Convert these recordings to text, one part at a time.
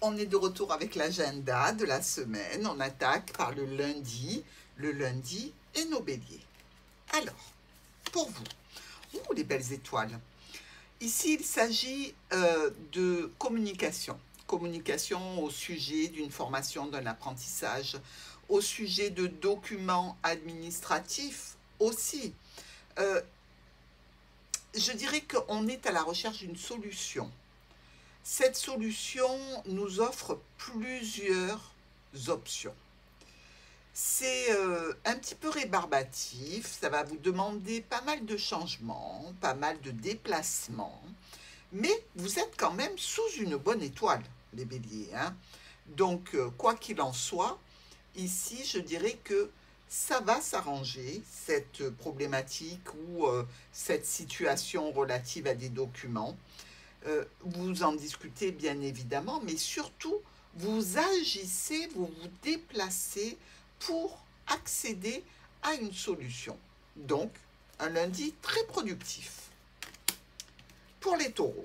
on est de retour avec l'agenda de la semaine. On attaque par le lundi et nos béliers. Alors, pour vous, les belles étoiles, ici il s'agit de communication. Communication au sujet d'une formation, d'un apprentissage, au sujet de documents administratifs aussi. Je dirais qu'on est à la recherche d'une solution. Cette solution nous offre plusieurs options. C'est un petit peu rébarbatif, ça va vous demander pas mal de changements, pas mal de déplacements, mais vous êtes quand même sous une bonne étoile, les béliers, hein. Donc, quoi qu'il en soit, ici, je dirais que ça va s'arranger, cette problématique ou cette situation relative à des documents. Vous en discutez bien évidemment, mais surtout, vous agissez, vous vous déplacez pour accéder à une solution. Donc, un lundi très productif. Pour les taureaux,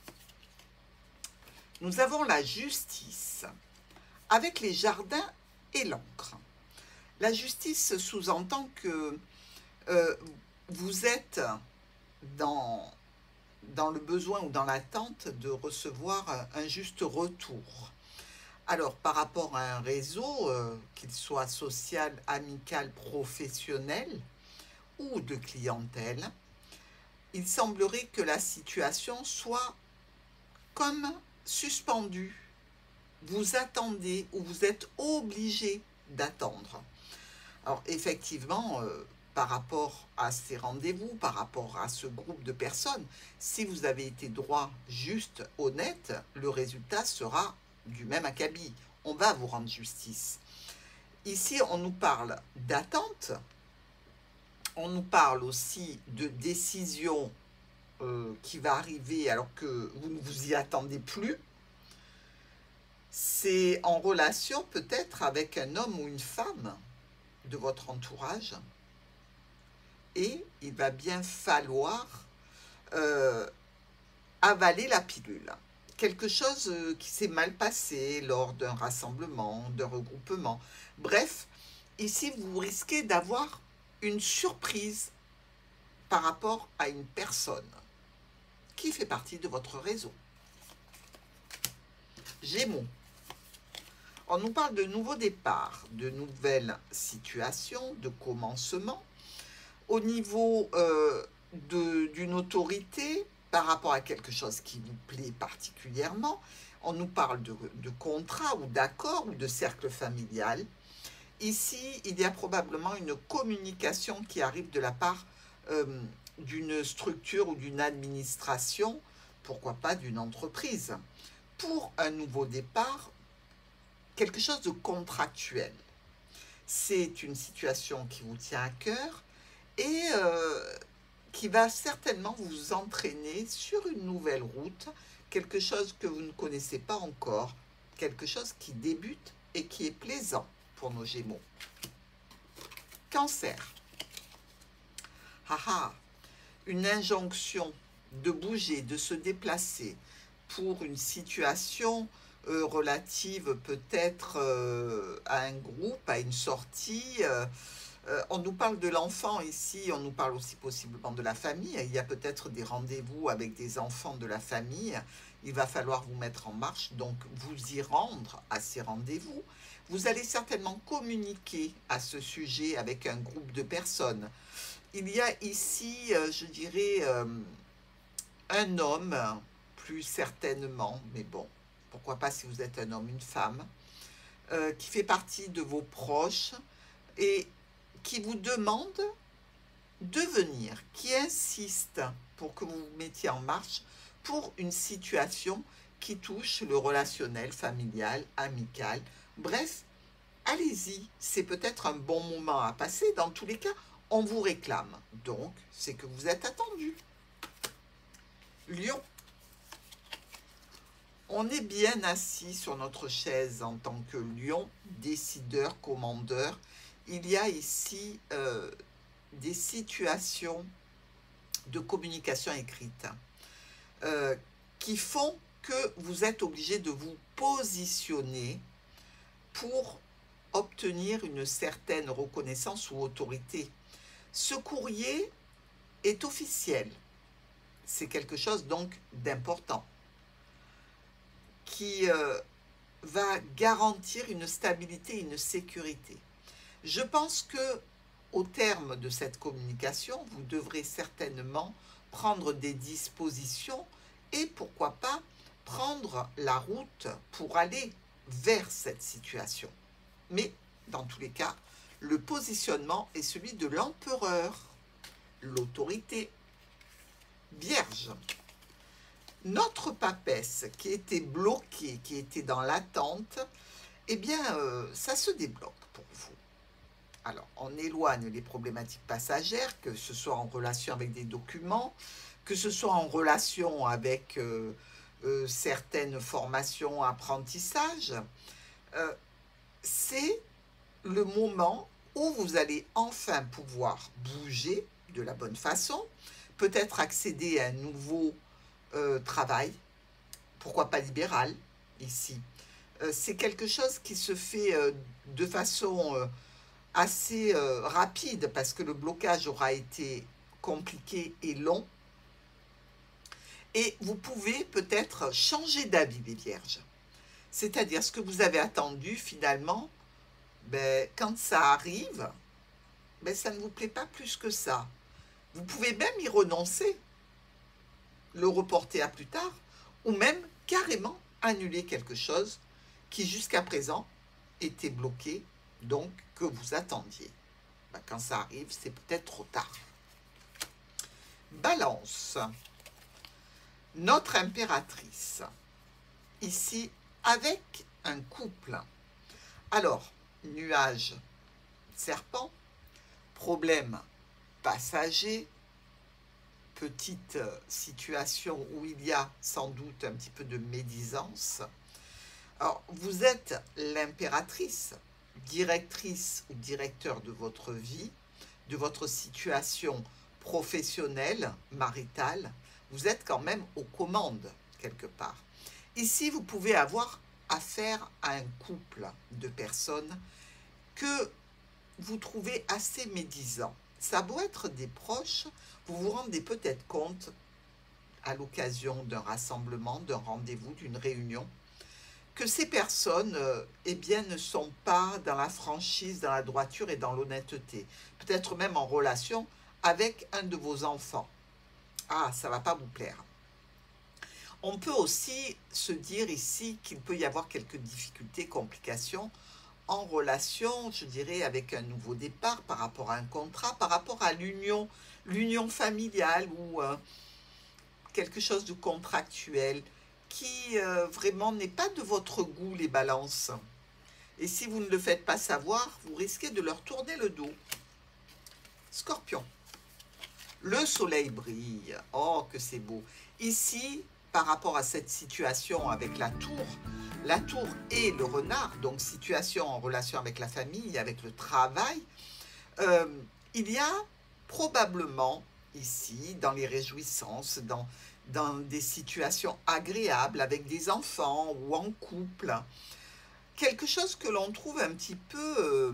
nous avons la justice avec les jardins et l'encre. La justice sous-entend que vous êtes dans le besoin ou dans l'attente de recevoir un juste retour. Alors, par rapport à un réseau, qu'il soit social, amical, professionnel ou de clientèle, il semblerait que la situation soit comme suspendue. Vous attendez ou vous êtes obligé d'attendre. Alors, effectivement, par rapport à ces rendez-vous, par rapport à ce groupe de personnes, si vous avez été droit, juste, honnête, le résultat sera du même acabit. On va vous rendre justice. Ici, on nous parle d'attente, on nous parle aussi de décision qui va arriver alors que vous ne vous y attendez plus. C'est en relation peut-être avec un homme ou une femme de votre entourage. Et il va bien falloir avaler la pilule. Quelque chose qui s'est mal passé lors d'un rassemblement, d'un regroupement. Bref, ici, vous risquez d'avoir une surprise par rapport à une personne qui fait partie de votre réseau. Gémeaux. On nous parle de nouveaux départs, de nouvelles situations, de commencements. Au niveau d'une autorité, par rapport à quelque chose qui vous plaît particulièrement, on nous parle de contrat ou d'accord ou de cercle familial. Ici, il y a probablement une communication qui arrive de la part d'une structure ou d'une administration, pourquoi pas d'une entreprise, pour un nouveau départ, quelque chose de contractuel. C'est une situation qui vous tient à cœur et qui va certainement vous entraîner sur une nouvelle route, quelque chose que vous ne connaissez pas encore, quelque chose qui débute et qui est plaisant pour nos Gémeaux. Cancer. Une injonction de bouger, de se déplacer pour une situation relative peut-être à un groupe, à une sortie. On nous parle de l'enfant ici, on nous parle aussi possiblement de la famille. Il y a peut-être des rendez-vous avec des enfants de la famille. Il va falloir vous mettre en marche, donc vous y rendre à ces rendez-vous. Vous allez certainement communiquer à ce sujet avec un groupe de personnes. Il y a ici, je dirais, un homme, plus certainement, mais bon, pourquoi pas si vous êtes un homme, une femme, qui fait partie de vos proches et qui vous demande de venir, qui insiste pour que vous vous mettiez en marche pour une situation qui touche le relationnel, familial, amical. Bref, allez-y, c'est peut-être un bon moment à passer. Dans tous les cas, on vous réclame. Donc, c'est que vous êtes attendu. Lion. On est bien assis sur notre chaise en tant que lion, décideur, commandeur. Il y a ici des situations de communication écrite qui font que vous êtes obligé de vous positionner pour obtenir une certaine reconnaissance ou autorité. Ce courrier est officiel. C'est quelque chose donc d'important qui va garantir une stabilité et une sécurité. Je pense que au terme de cette communication, vous devrez certainement prendre des dispositions et pourquoi pas prendre la route pour aller vers cette situation. Mais dans tous les cas, le positionnement est celui de l'empereur, l'autorité. Vierge, notre papesse qui était bloquée, qui était dans l'attente, eh bien, ça se débloque pour vous. Alors, on éloigne les problématiques passagères, que ce soit en relation avec des documents, que ce soit en relation avec certaines formations, apprentissages. C'est le moment où vous allez enfin pouvoir bouger de la bonne façon, peut-être accéder à un nouveau travail, pourquoi pas libéral, ici. C'est quelque chose qui se fait de façon assez rapide, parce que le blocage aura été compliqué et long. Et vous pouvez peut-être changer d'avis, les vierges. C'est-à-dire, ce que vous avez attendu, finalement, ben, quand ça arrive, ben, ça ne vous plaît pas plus que ça. Vous pouvez même y renoncer, le reporter à plus tard, ou même carrément annuler quelque chose qui jusqu'à présent était bloqué, donc que vous attendiez. Ben, quand ça arrive, c'est peut-être trop tard. Balance. Notre impératrice, ici, avec un couple. Alors, nuage, serpent, problème passager, petite situation où il y a sans doute un petit peu de médisance. Alors, vous êtes l'impératrice, directrice ou directeur de votre vie, de votre situation professionnelle, maritale. Vous êtes quand même aux commandes, quelque part. Ici, vous pouvez avoir affaire à un couple de personnes que vous trouvez assez médisants. Ça doit être des proches, vous vous rendez peut-être compte, à l'occasion d'un rassemblement, d'un rendez-vous, d'une réunion, que ces personnes eh bien, ne sont pas dans la franchise, dans la droiture et dans l'honnêteté. Peut-être même en relation avec un de vos enfants. Ah, ça ne va pas vous plaire. On peut aussi se dire ici qu'il peut y avoir quelques difficultés, complications en relation, je dirais, avec un nouveau départ par rapport à un contrat, par rapport à l'union familiale ou quelque chose de contractuel qui vraiment n'est pas de votre goût, les balances. Et si vous ne le faites pas savoir, vous risquez de leur tourner le dos. Scorpion. Le soleil brille. Oh, que c'est beau. Ici, par rapport à cette situation avec la tour et le renard, donc situation en relation avec la famille, avec le travail, il y a probablement ici, dans les réjouissances, dans des situations agréables avec des enfants ou en couple, quelque chose que l'on trouve un petit peu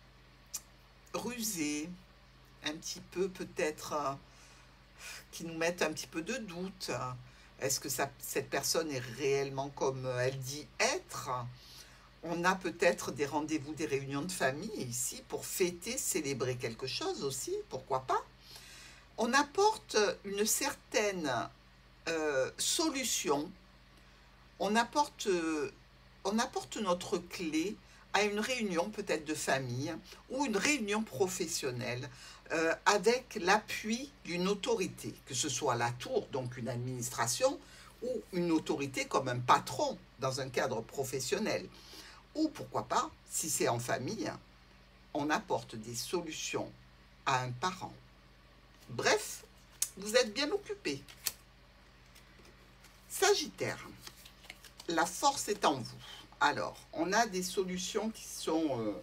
rusé, un petit peu peut-être qui nous mettent un petit peu de doute. Est-ce que cette personne est réellement comme elle dit être? On a peut-être des rendez-vous, des réunions de famille ici pour fêter, célébrer quelque chose aussi, pourquoi pas. On apporte une certaine solution, on apporte notre clé à une réunion peut-être de famille ou une réunion professionnelle avec l'appui d'une autorité, que ce soit la tour, donc une administration, ou une autorité comme un patron dans un cadre professionnel. Ou pourquoi pas, si c'est en famille, on apporte des solutions à un parent. Bref, vous êtes bien occupé. Sagittaire, la force est en vous. Alors, on a des solutions qui sont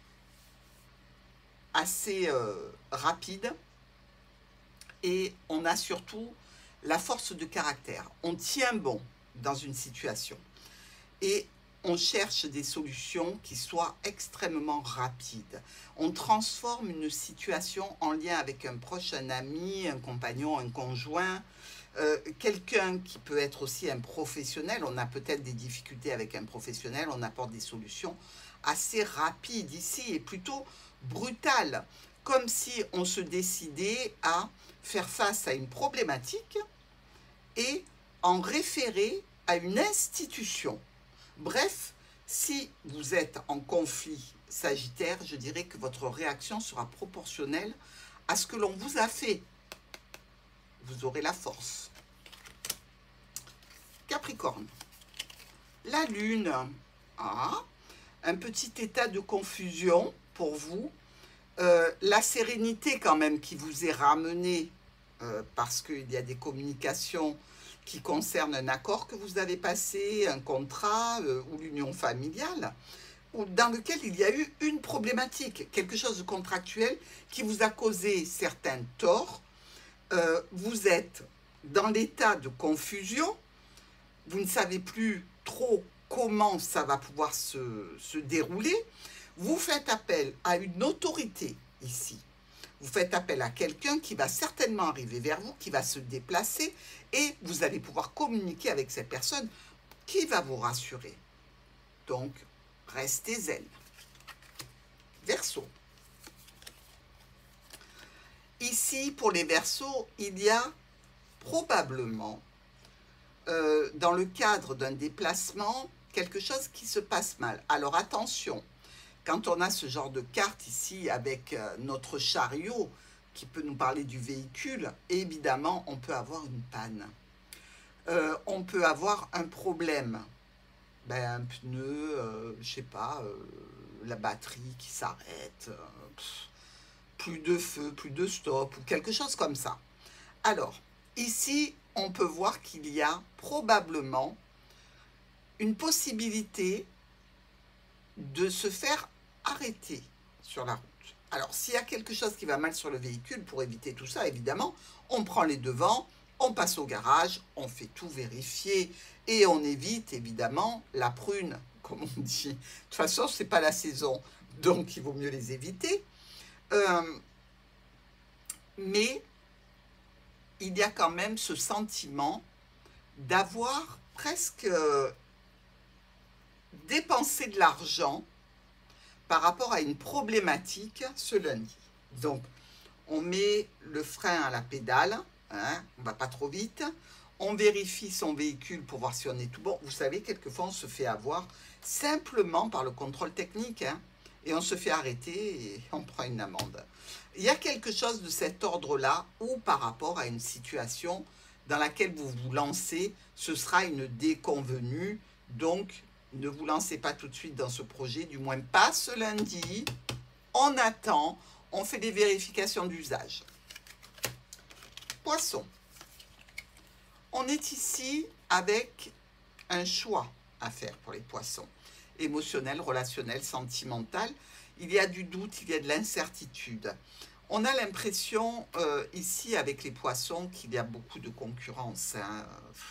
assez rapides et on a surtout la force de caractère. On tient bon, dans une situation. Et on cherche des solutions qui soient extrêmement rapides. On transforme une situation en lien avec un proche, un ami, un compagnon, un conjoint, quelqu'un qui peut être aussi un professionnel. On a peut-être des difficultés avec un professionnel, on apporte des solutions assez rapides ici et plutôt brutales, comme si on se décidait à faire face à une problématique et en référer à une institution. Bref, si vous êtes en conflit Sagittaire, je dirais que votre réaction sera proportionnelle à ce que l'on vous a fait. Vous aurez la force. Capricorne, la Lune, un petit état de confusion pour vous. La sérénité quand même qui vous est ramenée parce qu'il y a des communications qui concernent un accord que vous avez passé, un contrat ou l'union familiale, dans lequel il y a eu une problématique, quelque chose de contractuel qui vous a causé certains torts. Vous êtes dans l'état de confusion, vous ne savez plus trop comment ça va pouvoir se dérouler. Vous faites appel à une autorité ici. Vous faites appel à quelqu'un qui va certainement arriver vers vous, qui va se déplacer et vous allez pouvoir communiquer avec cette personne qui va vous rassurer. Donc, restez zen. Verseau. Ici, pour les Verseaux, il y a probablement, dans le cadre d'un déplacement, quelque chose qui se passe mal. Alors attention, quand on a ce genre de carte ici avec notre chariot qui peut nous parler du véhicule, évidemment, on peut avoir une panne. On peut avoir un problème. Un pneu, je sais pas, la batterie qui s'arrête, plus de feu, plus de stop, ou quelque chose comme ça. Alors, ici, on peut voir qu'il y a probablement une possibilité de se faire arrêter sur la route. Alors, s'il y a quelque chose qui va mal sur le véhicule, pour éviter tout ça, évidemment, on prend les devants, on passe au garage, on fait tout vérifier et on évite, évidemment, la prune, comme on dit. De toute façon, ce n'est pas la saison, donc il vaut mieux les éviter. Mais il y a quand même ce sentiment d'avoir presque dépensé de l'argent par rapport à une problématique ce lundi. Donc, on met le frein à la pédale, hein, on ne va pas trop vite, on vérifie son véhicule pour voir si on est tout bon. Vous savez, quelquefois, on se fait avoir simplement par le contrôle technique, hein, et on se fait arrêter et on prend une amende. Il y a quelque chose de cet ordre-là, ou par rapport à une situation dans laquelle vous vous lancez, ce sera une déconvenue, donc ne vous lancez pas tout de suite dans ce projet, du moins pas ce lundi. On attend, on fait des vérifications d'usage. Poisson. On est ici avec un choix à faire pour les poissons. Émotionnel, relationnel, sentimental. Il y a du doute, il y a de l'incertitude. On a l'impression ici avec les poissons qu'il y a beaucoup de concurrence, hein.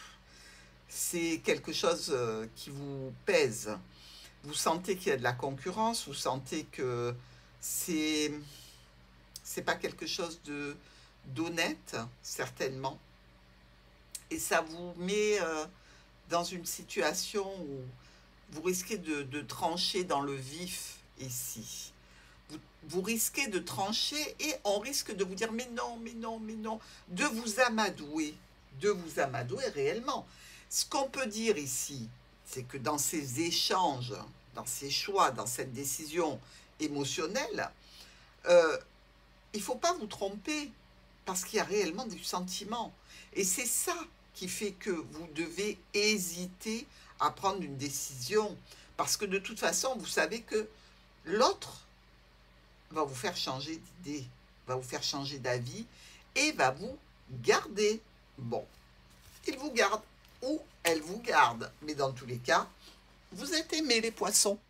C'est quelque chose qui vous pèse. Vous sentez qu'il y a de la concurrence, vous sentez que c'est pas quelque chose d'honnête, certainement. Et ça vous met dans une situation où vous risquez de trancher dans le vif ici. Vous risquez de trancher et on risque de vous dire mais non, mais non, mais non, de vous amadouer réellement. Ce qu'on peut dire ici, c'est que dans ces échanges, dans ces choix, dans cette décision émotionnelle, il ne faut pas vous tromper parce qu'il y a réellement du sentiment. Et c'est ça qui fait que vous devez hésiter à prendre une décision. Parce que de toute façon, vous savez que l'autre va vous faire changer d'idée, va vous faire changer d'avis et va vous garder. Bon, il vous garde ou elle vous garde. Mais dans tous les cas, vous êtes aimés les poissons.